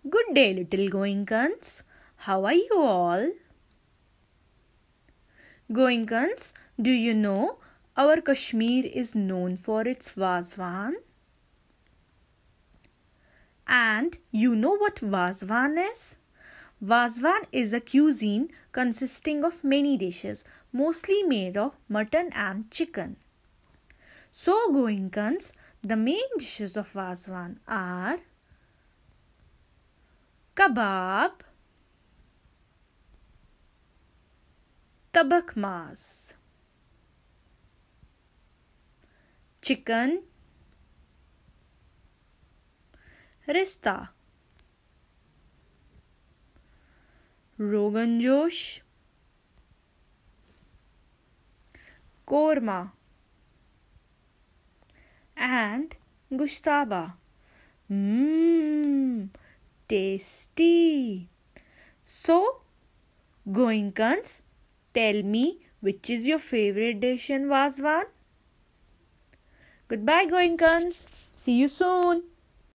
Good day, little Goinkans. How are you all? Goinkans, do you know our Kashmir is known for its Vazwan? And you know what Vazwan is? Vazwan is a cuisine consisting of many dishes, mostly made of mutton and chicken. So, Goinkans, the main dishes of Vazwan are kebab, tabak mas, chicken, rista, Rogan Josh, korma, and gushtaba. Mmm, tasty. So, Goinkans, tell me which is your favorite dish in Vazwan? Goodbye, Goinkans. See you soon.